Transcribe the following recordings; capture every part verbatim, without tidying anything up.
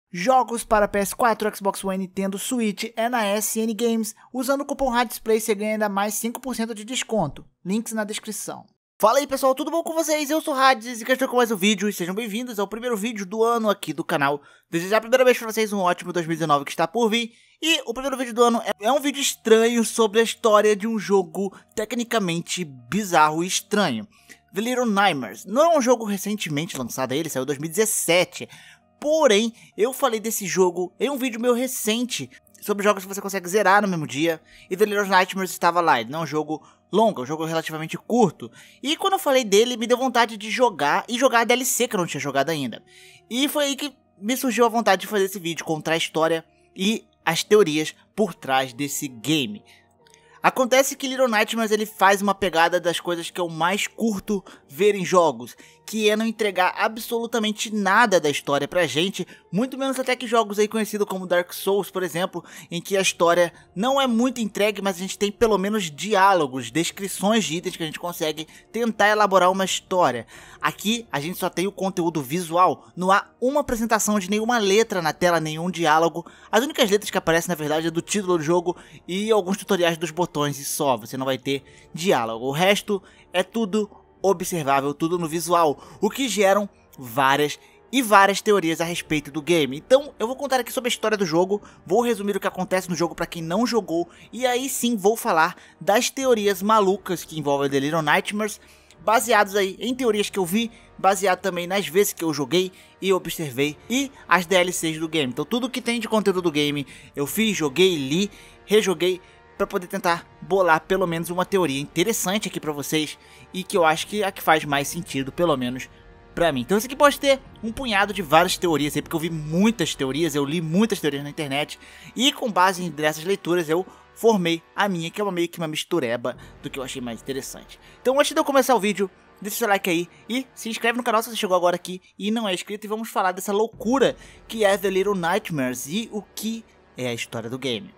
Jogos para P S quatro, Xbox One, Nintendo Switch é na S N Games. Usando o cupom RADISPLAY você ganha ainda mais cinco por cento de desconto. Links na descrição. Fala aí pessoal, tudo bom com vocês? Eu sou o Radis e que estou com mais um vídeo e sejam bem-vindos ao primeiro vídeo do ano aqui do canal. Desejar a primeira vez para vocês um ótimo dois mil e dezenove que está por vir. E o primeiro vídeo do ano é um vídeo estranho sobre a história de um jogo tecnicamente bizarro e estranho. The Little Nightmares. Não é um jogo recentemente lançado, ele saiu em dois mil e dezessete. Porém, eu falei desse jogo em um vídeo meu recente sobre jogos que você consegue zerar no mesmo dia. E The Little Nightmares estava lá. Ele não é um jogo longo, é um jogo relativamente curto. E quando eu falei dele, me deu vontade de jogar e jogar a D L C que eu não tinha jogado ainda. E foi aí que me surgiu a vontade de fazer esse vídeo, contar a história e as teorias por trás desse game. Acontece que Little Nightmares ele faz uma pegada das coisas que eu mais curto ver em jogos, que é não entregar absolutamente nada da história pra gente, muito menos até que jogos aí conhecidos como Dark Souls, por exemplo, em que a história não é muito entregue, mas a gente tem pelo menos diálogos, descrições de itens que a gente consegue tentar elaborar uma história. Aqui a gente só tem o conteúdo visual, não há uma apresentação de nenhuma letra na tela, nenhum diálogo. As únicas letras que aparecem na verdade é do título do jogo e alguns tutoriais dos botões e só, você não vai ter diálogo. O resto é tudo observável, tudo no visual, o que geram várias e várias teorias a respeito do game. Então eu vou contar aqui sobre a história do jogo, vou resumir o que acontece no jogo para quem não jogou e aí sim vou falar das teorias malucas que envolvem The Little Nightmares, baseados aí em teorias que eu vi, baseado também nas vezes que eu joguei e observei e as D L Cs do game. Então tudo que tem de conteúdo do game eu fiz, joguei, li, rejoguei para poder tentar bolar pelo menos uma teoria interessante aqui para vocês e que eu acho que é a que faz mais sentido, pelo menos pra mim. Então isso aqui pode ter um punhado de várias teorias aí, porque eu vi muitas teorias, eu li muitas teorias na internet e com base nessas leituras eu formei a minha, que é uma meio que uma mistureba do que eu achei mais interessante. Então antes de eu começar o vídeo, deixa o seu like aí e se inscreve no canal se você chegou agora aqui e não é inscrito, e vamos falar dessa loucura que é The Little Nightmares e o que é a história do game.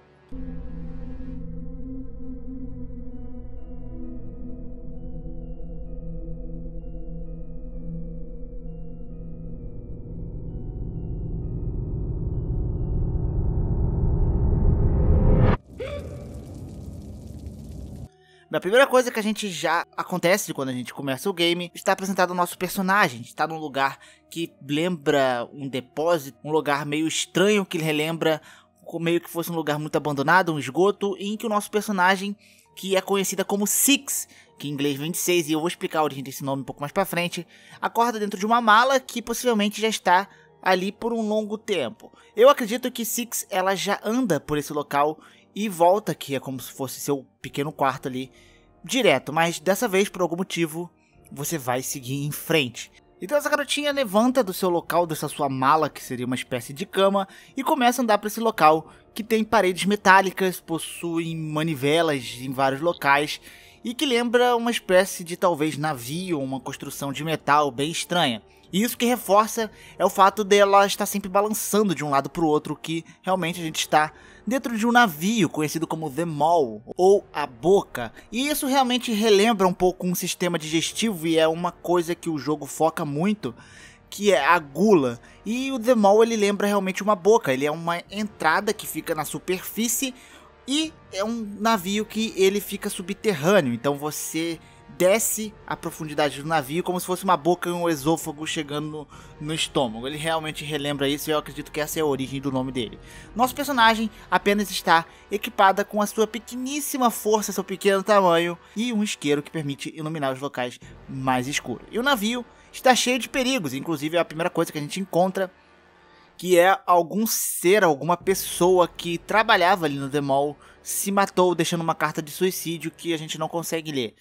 A primeira coisa que a gente já acontece quando a gente começa o game, está apresentado o nosso personagem, está num lugar que lembra um depósito, um lugar meio estranho que relembra meio que fosse um lugar muito abandonado, um esgoto, em que o nosso personagem, que é conhecida como Six, que em inglês vem de seis, e eu vou explicar a origem desse nome um pouco mais pra frente, acorda dentro de uma mala que possivelmente já está ali por um longo tempo. Eu acredito que Six ela já anda por esse local e volta, que é como se fosse seu pequeno quarto ali, direto, mas dessa vez, por algum motivo, você vai seguir em frente. Então essa garotinha levanta do seu local, dessa sua mala, que seria uma espécie de cama, e começa a andar para esse local, que tem paredes metálicas, possui manivelas em vários locais, e que lembra uma espécie de talvez navio, uma construção de metal bem estranha. E isso que reforça é o fato dela estar sempre balançando de um lado para o outro, que realmente a gente está dentro de um navio conhecido como The Maw, ou a Boca. E isso realmente relembra um pouco um sistema digestivo e é uma coisa que o jogo foca muito, que é a gula. E o The Maw ele lembra realmente uma boca, ele é uma entrada que fica na superfície e é um navio que ele fica subterrâneo, então você desce a profundidade do navio como se fosse uma boca e um esôfago chegando no, no estômago. Ele realmente relembra isso e eu acredito que essa é a origem do nome dele. Nosso personagem apenas está equipada com a sua pequeníssima força, seu pequeno tamanho e um isqueiro que permite iluminar os locais mais escuros. E o navio está cheio de perigos, inclusive é a primeira coisa que a gente encontra, que é algum ser, alguma pessoa que trabalhava ali no The Maw se matou deixando uma carta de suicídio que a gente não consegue ler.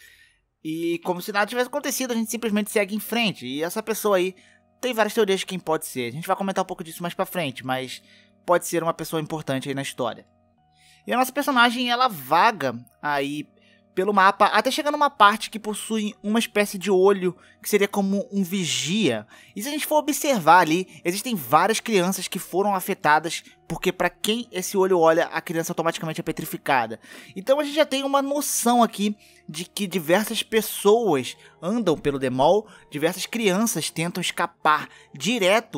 E como se nada tivesse acontecido, a gente simplesmente segue em frente. E essa pessoa aí tem várias teorias de quem pode ser. A gente vai comentar um pouco disso mais pra frente, mas pode ser uma pessoa importante aí na história. E a nossa personagem, ela vaga aí pelo mapa, até chegar numa parte que possui uma espécie de olho, que seria como um vigia. E se a gente for observar ali, existem várias crianças que foram afetadas, porque para quem esse olho olha, a criança automaticamente é petrificada. Então a gente já tem uma noção aqui de que diversas pessoas andam pelo The Maw, diversas crianças tentam escapar direto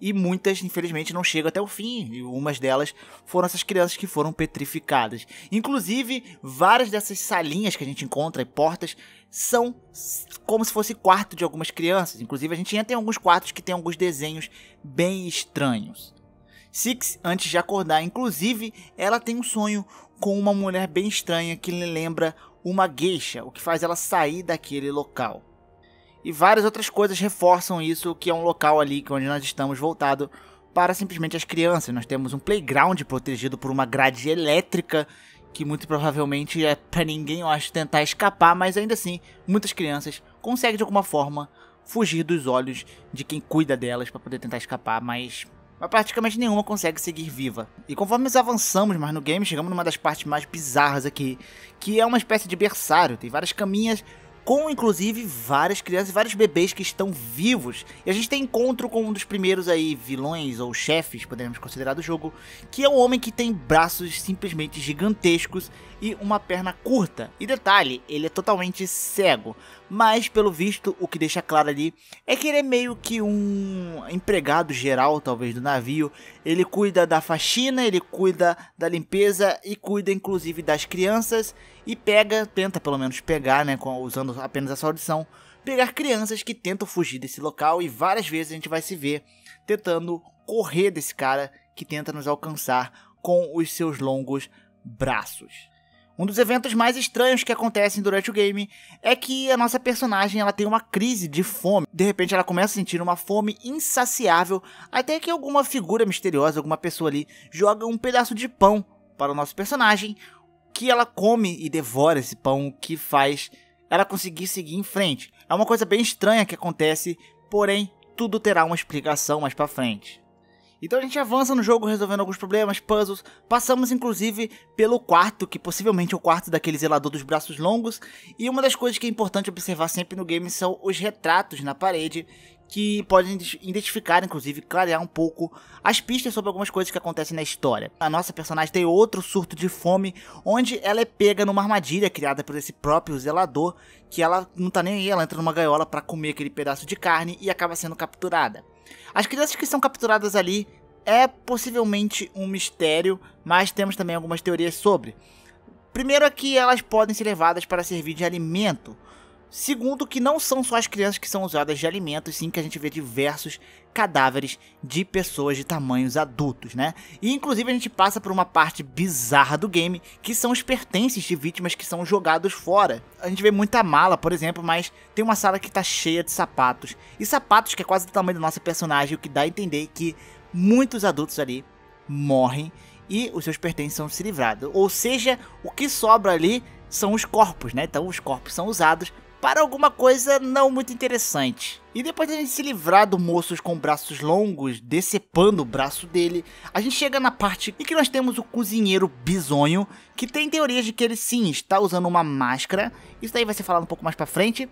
e muitas, infelizmente, não chegam até o fim, e umas delas foram essas crianças que foram petrificadas. Inclusive, várias dessas salinhas que a gente encontra e portas são como se fosse quarto de algumas crianças. Inclusive, a gente entra em alguns quartos que tem alguns desenhos bem estranhos. Six, antes de acordar, inclusive, ela tem um sonho com uma mulher bem estranha que lhe lembra uma geisha, o que faz ela sair daquele local. E várias outras coisas reforçam isso, que é um local ali onde nós estamos voltado para simplesmente as crianças. Nós temos um playground protegido por uma grade elétrica, que muito provavelmente é para ninguém, eu acho, tentar escapar, mas ainda assim, muitas crianças conseguem de alguma forma fugir dos olhos de quem cuida delas para poder tentar escapar, mas... mas praticamente nenhuma consegue seguir viva. E conforme nós avançamos mais no game, chegamos numa das partes mais bizarras aqui, que é uma espécie de berçário. Tem várias caminhas com, inclusive, várias crianças e vários bebês que estão vivos. E a gente tem encontro com um dos primeiros aí vilões ou chefes, podemos considerar, do jogo, que é um homem que tem braços simplesmente gigantescos e uma perna curta. E detalhe, ele é totalmente cego. Mas, pelo visto, o que deixa claro ali é que ele é meio que um empregado geral, talvez, do navio. Ele cuida da faxina, ele cuida da limpeza e cuida, inclusive, das crianças. E pega, tenta pelo menos pegar, né, usando apenas essa audição, pegar crianças que tentam fugir desse local. E várias vezes a gente vai se ver tentando correr desse cara que tenta nos alcançar com os seus longos braços. Um dos eventos mais estranhos que acontecem durante o game é que a nossa personagem ela tem uma crise de fome. De repente ela começa a sentir uma fome insaciável, até que alguma figura misteriosa, alguma pessoa ali, joga um pedaço de pão para o nosso personagem, que ela come e devora esse pão, que faz ela conseguir seguir em frente. É uma coisa bem estranha que acontece, porém tudo terá uma explicação mais pra frente. Então a gente avança no jogo resolvendo alguns problemas, puzzles, passamos inclusive pelo quarto, que possivelmente é o quarto daquele zelador dos braços longos, e uma das coisas que é importante observar sempre no game são os retratos na parede, que podem identificar, inclusive, clarear um pouco as pistas sobre algumas coisas que acontecem na história. A nossa personagem tem outro surto de fome, onde ela é pega numa armadilha criada por esse próprio zelador, que ela não tá nem aí, ela entra numa gaiola para comer aquele pedaço de carne e acaba sendo capturada. As crianças que são capturadas ali é possivelmente um mistério, mas temos também algumas teorias sobre. Primeiro é que elas podem ser levadas para servir de alimento. Segundo, que não são só as crianças que são usadas de alimento, sim que a gente vê diversos cadáveres de pessoas de tamanhos adultos, né? E inclusive a gente passa por uma parte bizarra do game, que são os pertences de vítimas que são jogados fora. A gente vê muita mala, por exemplo, mas tem uma sala que tá cheia de sapatos. E sapatos que é quase do tamanho da nossa personagem, o que dá a entender que muitos adultos ali morrem e os seus pertences são se livrados. Ou seja, o que sobra ali são os corpos, né? Então os corpos são usados para alguma coisa não muito interessante. E depois de a gente se livrar do moço com braços longos, decepando o braço dele, a gente chega na parte em que nós temos o cozinheiro bizonho, que tem teorias de que ele sim está usando uma máscara. Isso daí vai ser falado um pouco mais pra frente,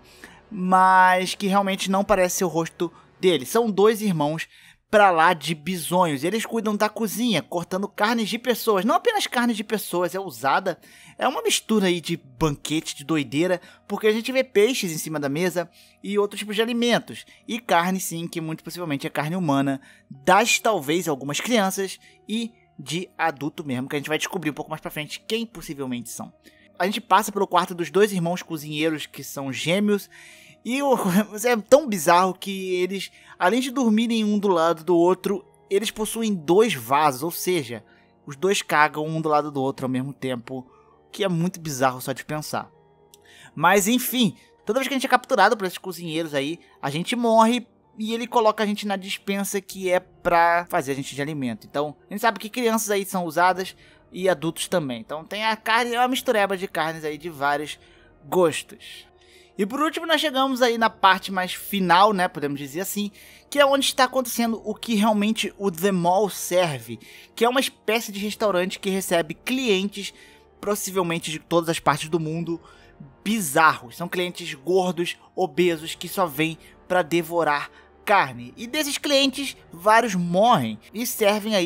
mas que realmente não parece ser o rosto dele. São dois irmãos pra lá de bizonhos. Eles cuidam da cozinha, cortando carnes de pessoas. Não apenas carnes de pessoas, é usada. É uma mistura aí de banquete, de doideira, porque a gente vê peixes em cima da mesa e outros tipos de alimentos. E carne sim, que muito possivelmente é carne humana, das talvez algumas crianças e de adulto mesmo, que a gente vai descobrir um pouco mais pra frente quem possivelmente são. A gente passa pelo quarto dos dois irmãos cozinheiros que são gêmeos. E é tão bizarro que eles, além de dormirem um do lado do outro, eles possuem dois vasos, ou seja, os dois cagam um do lado do outro ao mesmo tempo, que é muito bizarro só de pensar. Mas enfim, toda vez que a gente é capturado por esses cozinheiros aí, a gente morre e ele coloca a gente na dispensa que é pra fazer a gente de alimento. Então, a gente sabe que crianças aí são usadas e adultos também. Então tem a carne, é uma mistureba de carnes aí de vários gostos. E por último nós chegamos aí na parte mais final, né, podemos dizer assim, que é onde está acontecendo o que realmente o The Mall serve, que é uma espécie de restaurante que recebe clientes, possivelmente de todas as partes do mundo, bizarros. São clientes gordos, obesos, que só vêm para devorar carne. E desses clientes, vários morrem e servem aí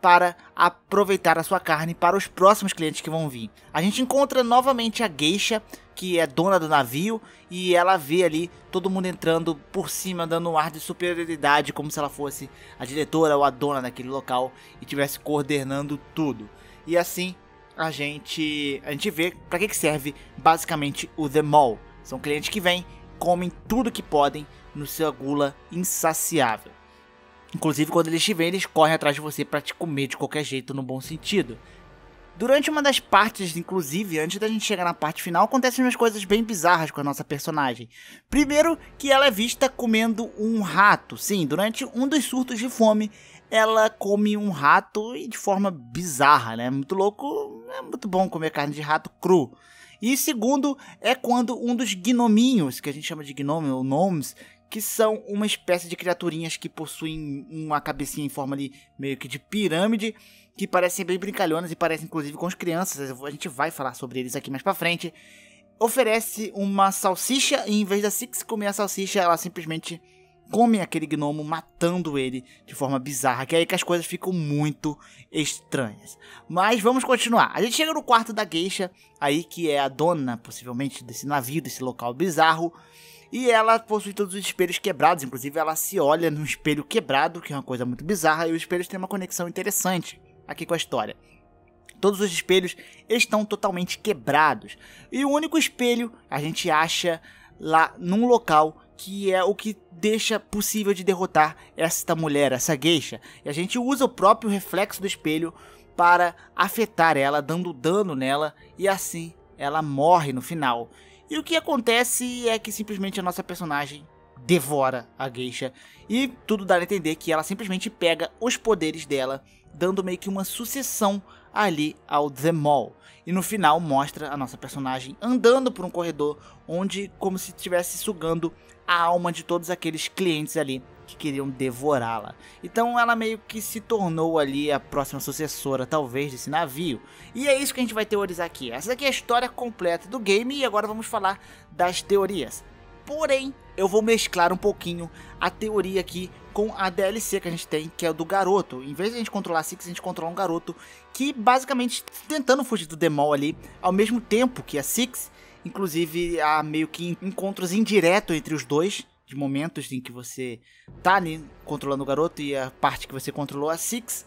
para aproveitar a sua carne para os próximos clientes que vão vir. A gente encontra novamente a geisha, que é dona do navio, e ela vê ali todo mundo entrando por cima, dando um ar de superioridade, como se ela fosse a diretora ou a dona daquele local e estivesse coordenando tudo. E assim a gente, a gente vê para que, que serve basicamente o The Mall. São clientes que vêm, comem tudo que podem no seu gula insaciável. Inclusive, quando eles te veem, eles correm atrás de você para te comer de qualquer jeito, no bom sentido. Durante uma das partes, inclusive, antes da gente chegar na parte final, acontecem umas coisas bem bizarras com a nossa personagem. Primeiro, que ela é vista comendo um rato. Sim, durante um dos surtos de fome, ela come um rato e de forma bizarra, né? Muito louco, é muito bom comer carne de rato cru. E segundo, é quando um dos gnominhos, que a gente chama de gnome ou gnomes, que são uma espécie de criaturinhas que possuem uma cabecinha em forma ali meio que de pirâmide, que parecem bem brincalhonas e parecem inclusive com as crianças, a gente vai falar sobre eles aqui mais pra frente, oferece uma salsicha e em vez da Six comer a salsicha, ela simplesmente come aquele gnomo, matando ele de forma bizarra, que é aí que as coisas ficam muito estranhas. Mas vamos continuar. A gente chega no quarto da geisha, aí que é a dona, possivelmente, desse navio, desse local bizarro, e ela possui todos os espelhos quebrados, inclusive ela se olha num espelho quebrado, que é uma coisa muito bizarra, e os espelhos têm uma conexão interessante aqui com a história. Todos os espelhos estão totalmente quebrados, e o único espelho a gente acha lá num local que é o que deixa possível de derrotar esta mulher, essa geisha. E a gente usa o próprio reflexo do espelho para afetar ela, dando dano nela, e assim ela morre no final. E o que acontece é que simplesmente a nossa personagem devora a geisha. E tudo dá a entender que ela simplesmente pega os poderes dela, dando meio que uma sucessão ali ao The Mall. E no final mostra a nossa personagem andando por um corredor, onde como se estivesse sugando a alma de todos aqueles clientes ali que queriam devorá-la. Então ela meio que se tornou ali a próxima sucessora, talvez, desse navio. E é isso que a gente vai teorizar aqui. Essa aqui é a história completa do game e agora vamos falar das teorias. Porém, eu vou mesclar um pouquinho a teoria aqui com a D L C que a gente tem, que é o do garoto. Em vez de a gente controlar a Six, a gente controla um garoto que basicamente tentando fugir do The Mall ali, ao mesmo tempo que a Six. Inclusive há meio que encontros indiretos entre os dois, de momentos em que você tá ali controlando o garoto e a parte que você controlou a Six.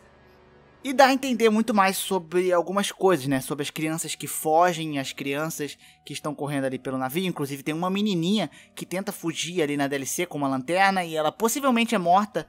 E dá a entender muito mais sobre algumas coisas, né? Sobre as crianças que fogem, as crianças que estão correndo ali pelo navio. Inclusive tem uma menininha que tenta fugir ali na D L C com uma lanterna e ela possivelmente é morta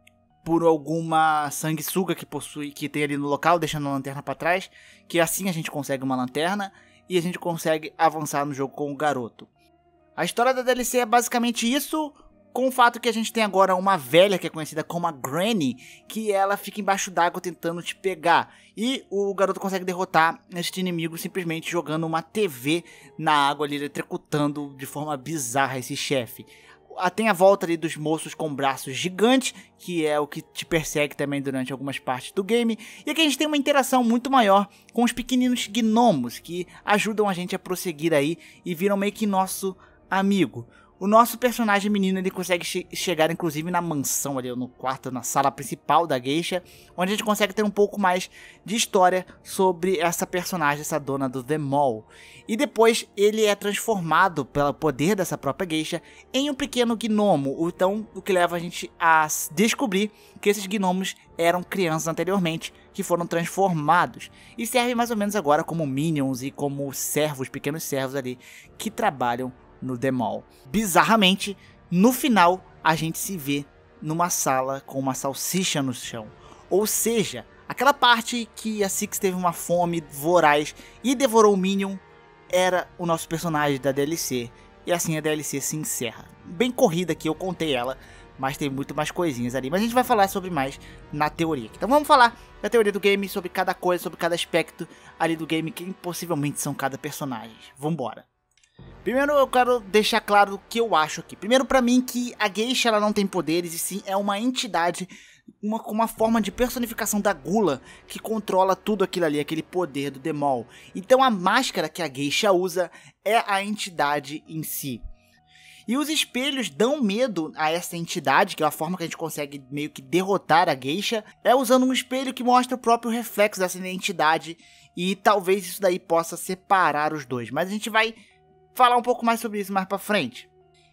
por alguma sanguessuga que possui, que tem ali no local, deixando a lanterna para trás. Que assim a gente consegue uma lanterna e a gente consegue avançar no jogo com o garoto. A história da D L C é basicamente isso, com o fato que a gente tem agora uma velha que é conhecida como a Granny, que ela fica embaixo d'água tentando te pegar. E o garoto consegue derrotar este inimigo simplesmente jogando uma T V na água ali, eletrocutando de forma bizarra esse chefe. Tem a volta ali dos moços com braços gigantes, que é o que te persegue também durante algumas partes do game. E aqui a gente tem uma interação muito maior com os pequeninos gnomos, que ajudam a gente a prosseguir aí e viram meio que nosso amigo. O nosso personagem menino, ele consegue che chegar inclusive na mansão ali, no quarto, na sala principal da geisha, onde a gente consegue ter um pouco mais de história sobre essa personagem, essa dona do The Mall. E depois ele é transformado pelo poder dessa própria geisha em um pequeno gnomo, então o que leva a gente a descobrir que esses gnomos eram crianças anteriormente, que foram transformados, e servem mais ou menos agora como minions e como servos, pequenos servos ali, que trabalham no The Mall. Bizarramente, no final, a gente se vê numa sala com uma salsicha no chão. Ou seja, aquela parte que a Six teve uma fome voraz e devorou o Minion era o nosso personagem da D L C. E assim a D L C se encerra. Bem corrida aqui, eu contei ela, mas tem muito mais coisinhas ali. Mas a gente vai falar sobre mais na teoria. Então vamos falar da teoria do game, sobre cada coisa, sobre cada aspecto ali do game, que possivelmente são cada personagem. Vambora! Primeiro eu quero deixar claro o que eu acho aqui. Primeiro, pra mim, que a geisha ela não tem poderes, e sim é uma entidade, uma, uma forma de personificação da gula que controla tudo aquilo ali, aquele poder do The Mall. Então a máscara que a geisha usa é a entidade em si. E os espelhos dão medo a essa entidade, que é a forma que a gente consegue meio que derrotar a geisha, é usando um espelho que mostra o próprio reflexo dessa entidade, e talvez isso daí possa separar os dois. Mas a gente vai falar um pouco mais sobre isso mais pra frente.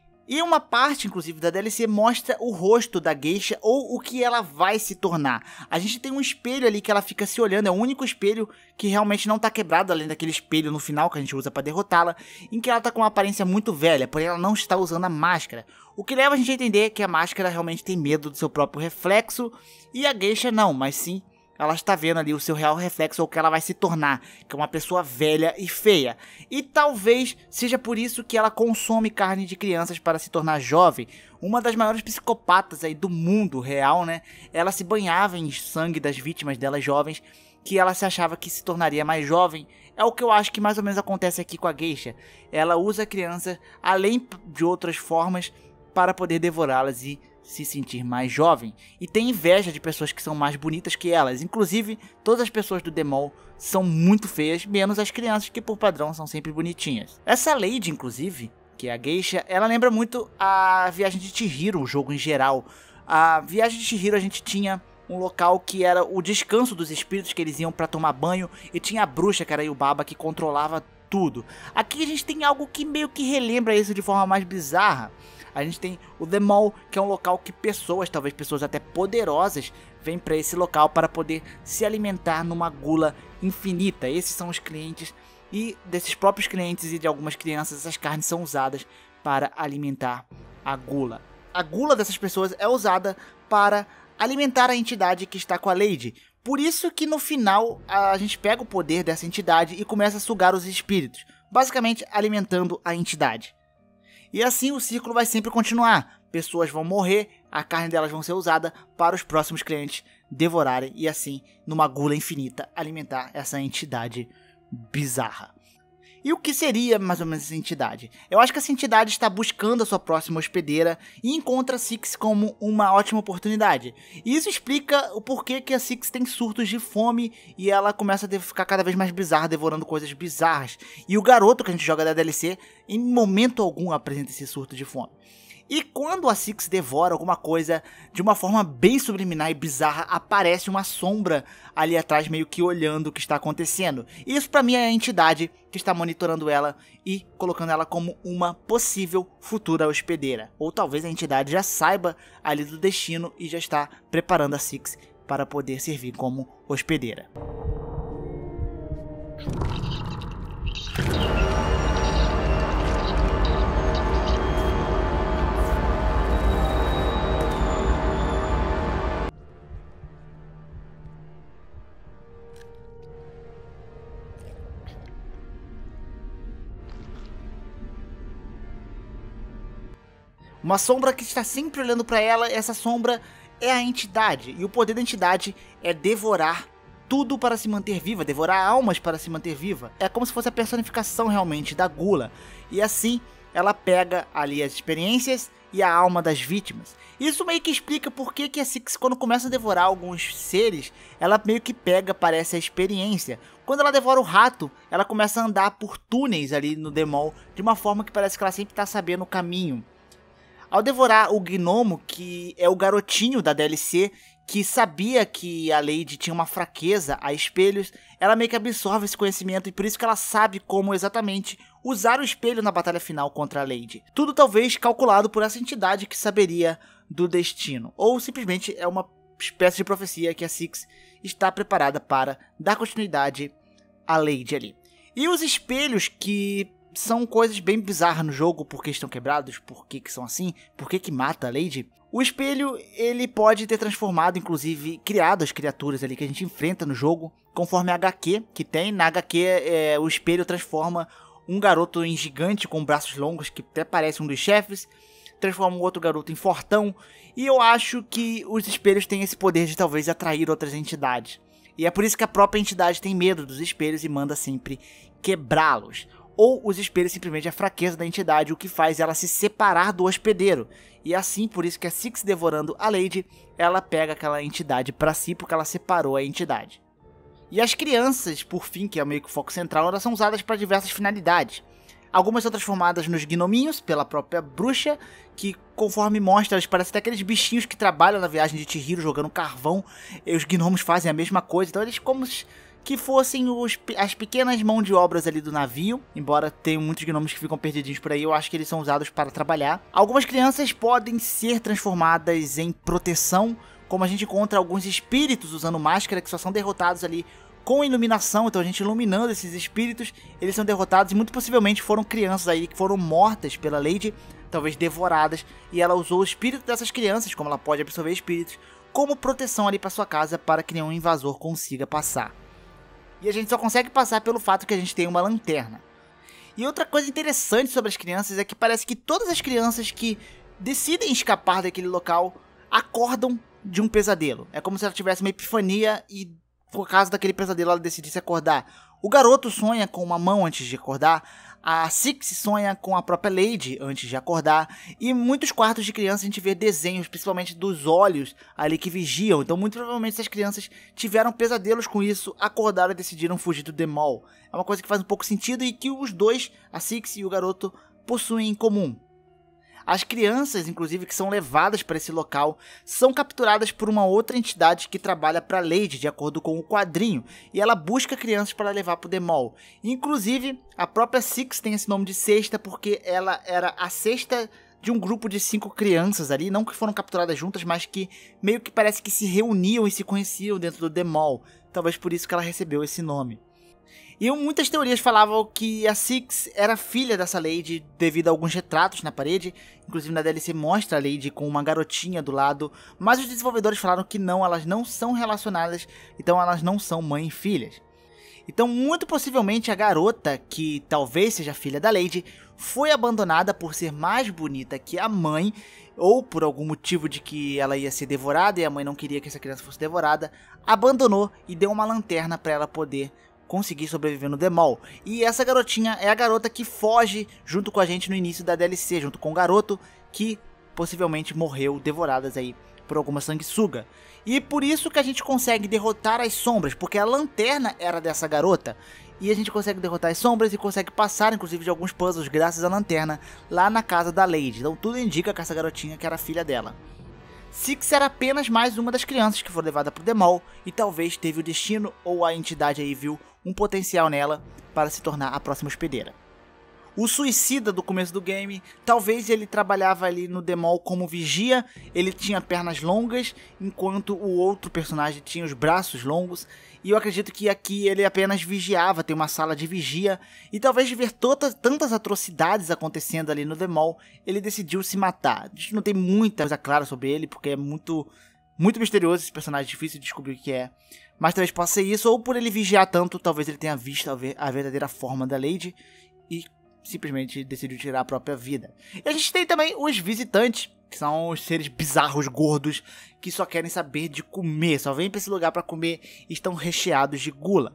E uma parte, inclusive, da D L C mostra o rosto da geisha ou o que ela vai se tornar. A gente tem um espelho ali que ela fica se olhando, é o único espelho que realmente não tá quebrado, além daquele espelho no final que a gente usa pra derrotá-la, em que ela tá com uma aparência muito velha, porém ela não está usando a máscara. O que leva a gente a entender que a máscara realmente tem medo do seu próprio reflexo, e a geisha não, mas sim ela está vendo ali o seu real reflexo, ou o que ela vai se tornar, que é uma pessoa velha e feia. E talvez seja por isso que ela consome carne de crianças para se tornar jovem. Uma das maiores psicopatas aí do mundo real, né? Ela se banhava em sangue das vítimas dela jovens, que ela se achava que se tornaria mais jovem. É o que eu acho que mais ou menos acontece aqui com a geisha. Ela usa crianças, além de outras formas, para poder devorá-las e se sentir mais jovem, e tem inveja de pessoas que são mais bonitas que elas. Inclusive, todas as pessoas do The Mall são muito feias, menos as crianças, que por padrão são sempre bonitinhas. Essa Lady, inclusive, que é a geisha, ela lembra muito a Viagem de Chihiro, o jogo em geral. A Viagem de Chihiro, a gente tinha um local que era o descanso dos espíritos, que eles iam para tomar banho, e tinha a bruxa, que era a Yubaba, que controlava tudo. Aqui a gente tem algo que meio que relembra isso de forma mais bizarra. A gente tem o The Mall, que é um local que pessoas, talvez pessoas até poderosas, vêm para esse local para poder se alimentar numa gula infinita. Esses são os clientes, e desses próprios clientes e de algumas crianças, essas carnes são usadas para alimentar a gula. A gula dessas pessoas é usada para alimentar a entidade que está com a Lady. Por isso que no final a gente pega o poder dessa entidade e começa a sugar os espíritos, basicamente alimentando a entidade. E assim o círculo vai sempre continuar. Pessoas vão morrer, a carne delas vão ser usada para os próximos clientes devorarem e assim, numa gula infinita, alimentar essa entidade bizarra. E o que seria mais ou menos essa entidade? Eu acho que essa entidade está buscando a sua próxima hospedeira e encontra a Six como uma ótima oportunidade. E isso explica o porquê que a Six tem surtos de fome e ela começa a ficar cada vez mais bizarra, devorando coisas bizarras. E o garoto que a gente joga da D L C, em momento algum apresenta esse surto de fome. E quando a Six devora alguma coisa de uma forma bem subliminar e bizarra, aparece uma sombra ali atrás meio que olhando o que está acontecendo. E isso pra mim é a entidade que está monitorando ela e colocando ela como uma possível futura hospedeira. Ou talvez a entidade já saiba ali do destino e já está preparando a Six para poder servir como hospedeira. Uma sombra que está sempre olhando para ela, essa sombra é a entidade. E o poder da entidade é devorar tudo para se manter viva, devorar almas para se manter viva. É como se fosse a personificação realmente da gula. E assim ela pega ali as experiências e a alma das vítimas. Isso meio que explica por que que a Six, quando começa a devorar alguns seres, ela meio que pega, parece, a experiência. Quando ela devora o rato, ela começa a andar por túneis ali no The Mall, de uma forma que parece que ela sempre está sabendo o caminho. Ao devorar o gnomo, que é o garotinho da D L C, que sabia que a Lady tinha uma fraqueza a espelhos, ela meio que absorve esse conhecimento e por isso que ela sabe como exatamente usar o espelho na batalha final contra a Lady. Tudo talvez calculado por essa entidade que saberia do destino, ou simplesmente é uma espécie de profecia que a Six está preparada para dar continuidade à Lady ali. E os espelhos, que são coisas bem bizarras no jogo, porque estão quebrados, por que que são assim, por que que mata a Lady. O espelho, ele pode ter transformado, inclusive, criado as criaturas ali que a gente enfrenta no jogo, conforme a H Q que tem. Na H Q, é, o espelho transforma um garoto em gigante com braços longos, que até parece um dos chefes, transforma um outro garoto em fortão, e eu acho que os espelhos têm esse poder de talvez atrair outras entidades. E é por isso que a própria entidade tem medo dos espelhos e manda sempre quebrá-los. Ou os espelhos simplesmente a fraqueza da entidade, o que faz ela se separar do hospedeiro. E assim, por isso que a Six devorando a Lady, ela pega aquela entidade pra si, porque ela separou a entidade. E as crianças, por fim, que é meio que o foco central, elas são usadas para diversas finalidades. Algumas são transformadas nos gnominhos pela própria bruxa, que conforme mostra, eles parecem até aqueles bichinhos que trabalham na viagem de Chihiro jogando carvão, e os gnomos fazem a mesma coisa, então eles como que fossem os, as pequenas mãos de obras ali do navio, embora tenham muitos gnomos que ficam perdidinhos por aí, eu acho que eles são usados para trabalhar. Algumas crianças podem ser transformadas em proteção, como a gente encontra alguns espíritos usando máscara que só são derrotados ali com iluminação, então a gente iluminando esses espíritos, eles são derrotados e muito possivelmente foram crianças aí que foram mortas pela Lady, talvez devoradas, e ela usou o espírito dessas crianças, como ela pode absorver espíritos, como proteção ali para sua casa para que nenhum invasor consiga passar. E a gente só consegue passar pelo fato que a gente tem uma lanterna. E outra coisa interessante sobre as crianças é que parece que todas as crianças que decidem escapar daquele local acordam de um pesadelo. É como se ela tivesse uma epifania e por causa daquele pesadelo ela decidisse acordar. O garoto sonha com uma mão antes de acordar, a Six sonha com a própria Lady antes de acordar, e em muitos quartos de criança a gente vê desenhos, principalmente dos olhos ali que vigiam, então muito provavelmente essas crianças tiveram pesadelos com isso, acordaram e decidiram fugir do The Mall. É uma coisa que faz um pouco sentido e que os dois, a Six e o garoto, possuem em comum. As crianças, inclusive, que são levadas para esse local, são capturadas por uma outra entidade que trabalha para a Lady, de acordo com o quadrinho, e ela busca crianças para levar para o The Mall. Inclusive, a própria Six tem esse nome de sexta porque ela era a sexta de um grupo de cinco crianças ali, não que foram capturadas juntas, mas que meio que parece que se reuniam e se conheciam dentro do The Mall. Talvez por isso que ela recebeu esse nome. E muitas teorias falavam que a Six era filha dessa Lady devido a alguns retratos na parede, inclusive na D L C mostra a Lady com uma garotinha do lado, mas os desenvolvedores falaram que não, elas não são relacionadas, então elas não são mãe e filhas. Então muito possivelmente a garota, que talvez seja filha da Lady, foi abandonada por ser mais bonita que a mãe, ou por algum motivo de que ela ia ser devorada e a mãe não queria que essa criança fosse devorada, abandonou e deu uma lanterna para ela poder conseguir sobreviver no The Mall. E essa garotinha é a garota que foge junto com a gente no início da D L C, junto com o garoto que possivelmente morreu devoradas aí por alguma sanguessuga. E por isso que a gente consegue derrotar as sombras, porque a lanterna era dessa garota. E a gente consegue derrotar as sombras e consegue passar inclusive de alguns puzzles graças à lanterna lá na casa da Lady. Então tudo indica que essa garotinha que era filha dela. Six era apenas mais uma das crianças que foi levada para o The Mall e talvez teve o destino ou a entidade aí viu um potencial nela para se tornar a próxima hospedeira. O suicida do começo do game, talvez ele trabalhava ali no The Mall como vigia, ele tinha pernas longas, enquanto o outro personagem tinha os braços longos, e eu acredito que aqui ele apenas vigiava, tem uma sala de vigia, e talvez de ver todas, tantas atrocidades acontecendo ali no The Mall, ele decidiu se matar. A gente não tem muita coisa clara sobre ele, porque é muito, muito misterioso esse personagem, difícil de descobrir o que é, mas talvez possa ser isso, ou por ele vigiar tanto, talvez ele tenha visto a verdadeira forma da Lady, e simplesmente decidiu tirar a própria vida. E a gente tem também os visitantes, que são os seres bizarros, gordos, que só querem saber de comer, só vêm para esse lugar para comer e estão recheados de gula.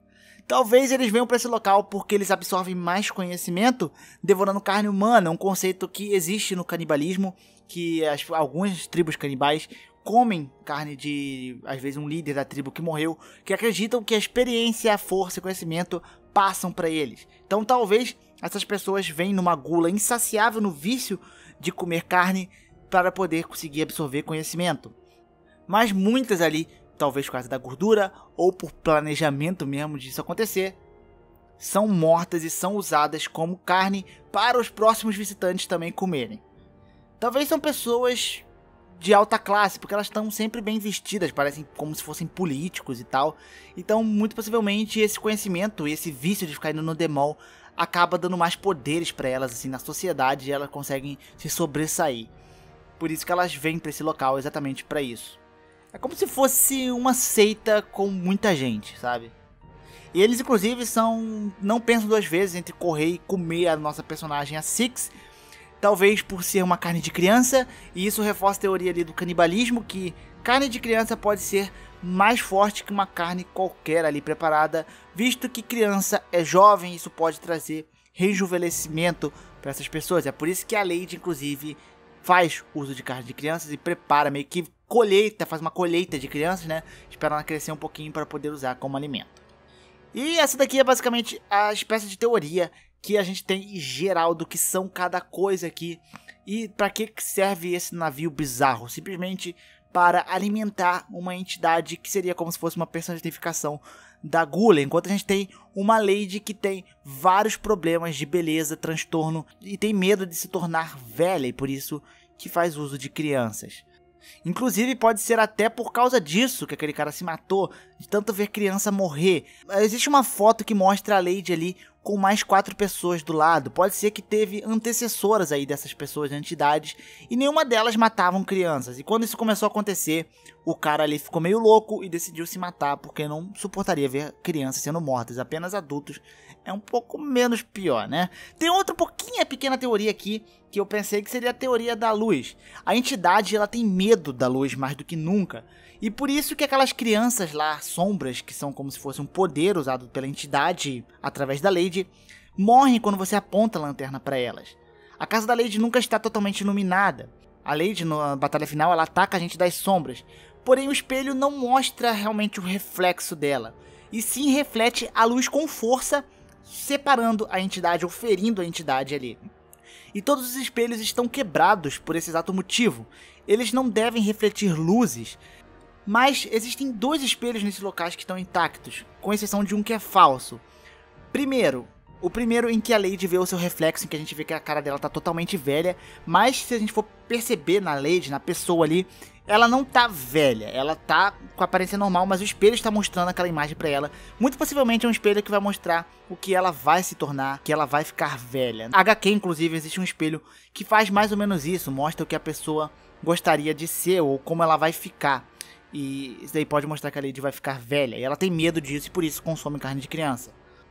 Talvez eles venham para esse local porque eles absorvem mais conhecimento devorando carne humana, um conceito que existe no canibalismo, que as, algumas tribos canibais comem carne de, às vezes, um líder da tribo que morreu, que acreditam que a experiência, a força e o conhecimento passam para eles. Então talvez essas pessoas vêm numa gula insaciável no vício de comer carne para poder conseguir absorver conhecimento. Mas muitas ali, talvez por causa da gordura ou por planejamento mesmo disso acontecer, são mortas e são usadas como carne para os próximos visitantes também comerem. Talvez são pessoas de alta classe, porque elas estão sempre bem vestidas, parecem como se fossem políticos e tal. Então, muito possivelmente, esse conhecimento e esse vício de ficar indo no The Mall acaba dando mais poderes para elas assim na sociedade e elas conseguem se sobressair. Por isso que elas vêm para esse local exatamente para isso. É como se fosse uma seita com muita gente, sabe? E eles inclusive são não pensam duas vezes entre correr e comer a nossa personagem, a Six. Talvez por ser uma carne de criança, e isso reforça a teoria ali do canibalismo, que carne de criança pode ser mais forte que uma carne qualquer ali preparada, visto que criança é jovem e isso pode trazer rejuvenescimento para essas pessoas. É por isso que a Lady, inclusive, faz uso de carne de crianças e prepara, meio que colheita, faz uma colheita de crianças, né? Espera ela crescer um pouquinho para poder usar como alimento. E essa daqui é basicamente a espécie de teoria que a gente tem geral do que são cada coisa aqui e para que serve esse navio bizarro. Simplesmente para alimentar uma entidade que seria como se fosse uma personificação da Gula, enquanto a gente tem uma Lady que tem vários problemas de beleza, transtorno e tem medo de se tornar velha e por isso que faz uso de crianças. Inclusive pode ser até por causa disso que aquele cara se matou, de tanto ver criança morrer. Existe uma foto que mostra a Lady ali com mais quatro pessoas do lado. Pode ser que teve antecessoras aí dessas pessoas de entidades e nenhuma delas matavam crianças. E quando isso começou a acontecer, o cara ali ficou meio louco e decidiu se matar porque não suportaria ver crianças sendo mortas, apenas adultos. É um pouco menos pior, né? Tem outra pouquinha pequena teoria aqui que eu pensei que seria a teoria da luz. A entidade ela tem medo da luz mais do que nunca. E por isso que aquelas crianças lá, sombras, que são como se fosse um poder usado pela entidade através da Lady, morrem quando você aponta a lanterna para elas. A casa da Lady nunca está totalmente iluminada. A Lady, na batalha final, ela ataca a gente das sombras. Porém, o espelho não mostra realmente o reflexo dela. E sim reflete a luz com força, separando a entidade ou ferindo a entidade ali. E todos os espelhos estão quebrados por esse exato motivo. Eles não devem refletir luzes. Mas existem dois espelhos nesses locais que estão intactos, com exceção de um que é falso. Primeiro, o primeiro em que a Lady vê o seu reflexo, em que a gente vê que a cara dela tá totalmente velha, mas se a gente for perceber na Lady, na pessoa ali, ela não tá velha, ela tá com a aparência normal, mas o espelho está mostrando aquela imagem pra ela. Muito possivelmente é um espelho que vai mostrar o que ela vai se tornar, que ela vai ficar velha. Na H Q, inclusive, existe um espelho que faz mais ou menos isso, mostra o que a pessoa gostaria de ser ou como ela vai ficar. E isso daí pode mostrar que a Lady vai ficar velha. E ela tem medo disso e por isso consome carne de criança.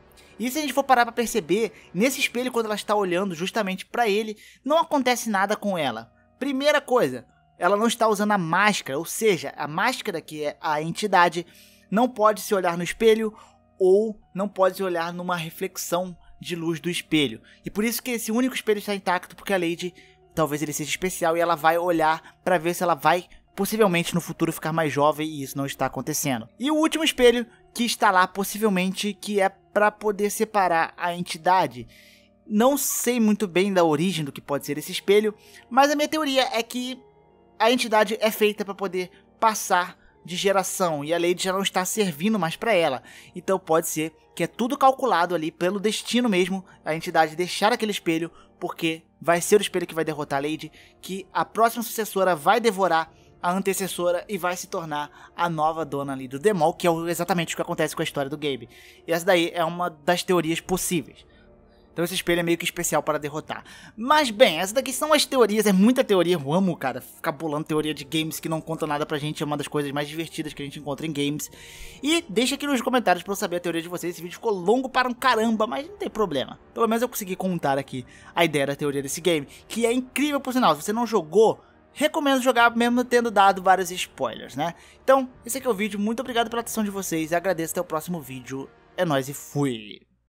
E se a gente for parar pra perceber, nesse espelho quando ela está olhando justamente pra ele, não acontece nada com ela. Primeira coisa, ela não está usando a máscara. Ou seja, a máscara que é a entidade não pode se olhar no espelho ou não pode se olhar numa reflexão de luz do espelho. E por isso que esse único espelho está intacto, porque a Lady, talvez ele seja especial e ela vai olhar pra ver se ela vai possivelmente no futuro ficar mais jovem e isso não está acontecendo. E o último espelho que está lá possivelmente que é para poder separar a entidade. Não sei muito bem da origem do que pode ser esse espelho, mas a minha teoria é que a entidade é feita para poder passar de geração e a Lady já não está servindo mais para ela. Então pode ser que é tudo calculado ali pelo destino mesmo, a entidade deixar aquele espelho, porque vai ser o espelho que vai derrotar a Lady, que a próxima sucessora vai devorar a antecessora e vai se tornar a nova dona ali do Demol, que é exatamente o que acontece com a história do Gabe. E essa daí é uma das teorias possíveis. Então esse espelho é meio que especial para derrotar. Mas bem, essas daqui são as teorias, é muita teoria, eu amo, cara, ficar bolando teoria de games que não conta nada pra gente, é uma das coisas mais divertidas que a gente encontra em games. E deixa aqui nos comentários pra eu saber a teoria de vocês, esse vídeo ficou longo para um caramba, mas não tem problema. Pelo menos eu consegui contar aqui a ideia da teoria desse game, que é incrível por sinal, se você não jogou, recomendo jogar mesmo tendo dado vários spoilers, né? Então, esse aqui é o vídeo, muito obrigado pela atenção de vocês, agradeço, até o próximo vídeo, é nóis e fui!